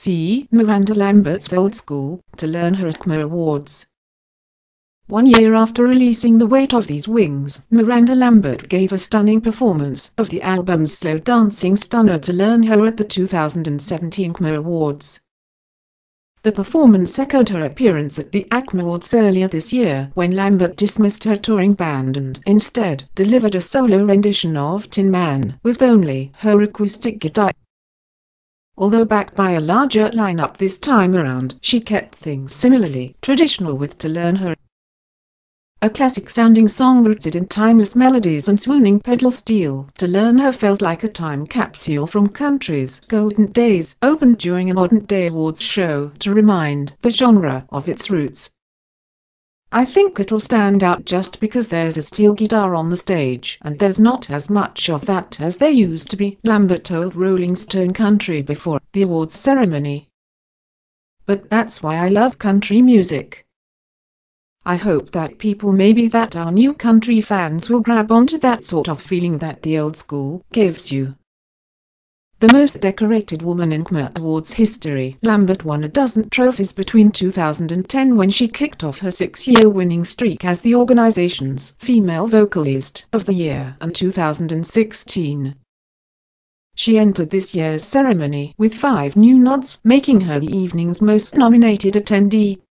see Miranda Lambert's Old School to learn her ACMA Awards. 1 year after releasing The Weight of These Wings, Miranda Lambert gave a stunning performance of the album's slow dancing stunner To Learn Her at the 2017 ACMA Awards. The performance echoed her appearance at the ACMA Awards earlier this year, when Lambert dismissed her touring band and instead delivered a solo rendition of Tin Man with only her acoustic guitar. Although backed by a larger lineup this time around, she kept things similarly traditional with To Learn Her. A classic-sounding song rooted in timeless melodies and swooning pedal steel, To Learn Her felt like a time capsule from country's golden days, opened during a modern-day awards show to remind the genre of its roots. "I think it'll stand out just because there's a steel guitar on the stage, and there's not as much of that as there used to be," Lambert told Rolling Stone Country before the awards ceremony. "But that's why I love country music. I hope that people, maybe that our new country fans, will grab onto that sort of feeling that the old school gives you." The most decorated woman in ACMA Awards history, Lambert won a dozen trophies between 2010, when she kicked off her 6-year winning streak as the organization's Female Vocalist of the Year, and 2016. She entered this year's ceremony with 5 new nods, making her the evening's most nominated attendee.